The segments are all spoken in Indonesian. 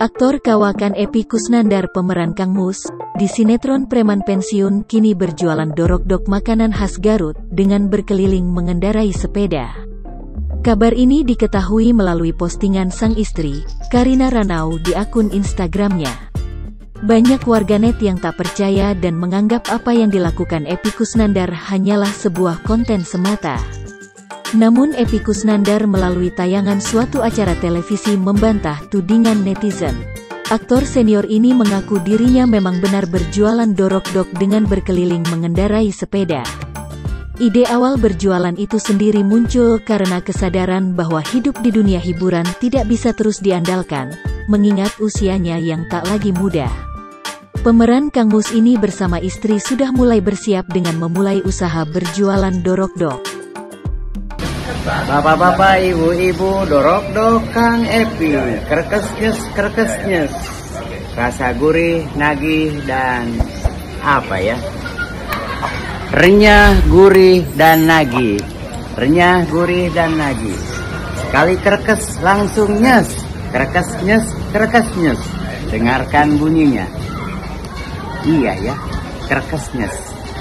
Aktor kawakan Epy Kusnandar pemeran Kang Mus, di sinetron preman pensiun kini berjualan dorok-dok makanan khas Garut dengan berkeliling mengendarai sepeda. Kabar ini diketahui melalui postingan sang istri, Karina Ranau di akun Instagramnya. Banyak warganet yang tak percaya dan menganggap apa yang dilakukan Epy Kusnandar hanyalah sebuah konten semata. Namun Epy Kusnandar melalui tayangan suatu acara televisi membantah tudingan netizen. Aktor senior ini mengaku dirinya memang benar berjualan dorok-dok dengan berkeliling mengendarai sepeda. Ide awal berjualan itu sendiri muncul karena kesadaran bahwa hidup di dunia hiburan tidak bisa terus diandalkan, mengingat usianya yang tak lagi muda. Pemeran Kang Mus ini bersama istri sudah mulai bersiap dengan memulai usaha berjualan dorok-dok. Bapak-bapak, ibu-ibu, dorok-dok Kang Epy, krekes-nyes, rasa gurih, nagih, dan apa ya? Renyah, gurih, dan nagih. Renyah, gurih, dan nagih. Sekali krekes langsung nyes, krekes-nyes. Dengarkan bunyinya. Iya ya, krekes-nyes.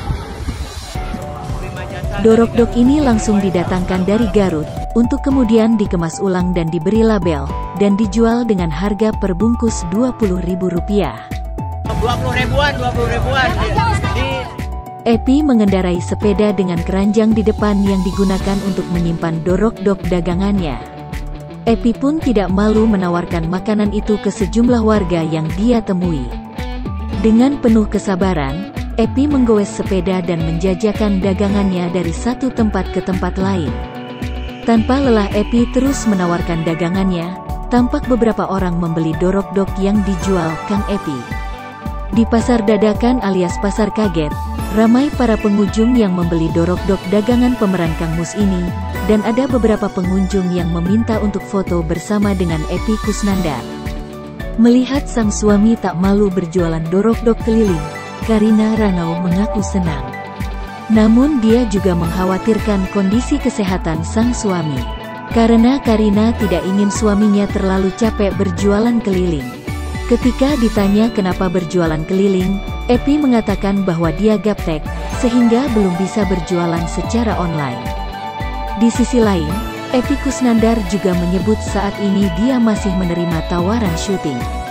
Dorok-dok ini langsung didatangkan dari Garut, untuk kemudian dikemas ulang dan diberi label, dan dijual dengan harga per bungkus Rp20.000. 20 ribuan. Epy mengendarai sepeda dengan keranjang di depan yang digunakan untuk menyimpan dorok-dok dagangannya. Epy pun tidak malu menawarkan makanan itu ke sejumlah warga yang dia temui. Dengan penuh kesabaran, Epy menggoes sepeda dan menjajakan dagangannya dari satu tempat ke tempat lain. Tanpa lelah Epy terus menawarkan dagangannya, tampak beberapa orang membeli dorok-dok yang dijual Kang Epy. Di pasar dadakan alias pasar kaget, ramai para pengunjung yang membeli dorok-dok dagangan pemeran Kang Mus ini, dan ada beberapa pengunjung yang meminta untuk foto bersama dengan Epy Kusnandar. Melihat sang suami tak malu berjualan dorok-dok keliling, Karina Ranau mengaku senang. Namun dia juga mengkhawatirkan kondisi kesehatan sang suami. Karena Karina tidak ingin suaminya terlalu capek berjualan keliling. Ketika ditanya kenapa berjualan keliling, Epy mengatakan bahwa dia gaptek, sehingga belum bisa berjualan secara online. Di sisi lain, Epy Kusnandar juga menyebut saat ini dia masih menerima tawaran syuting.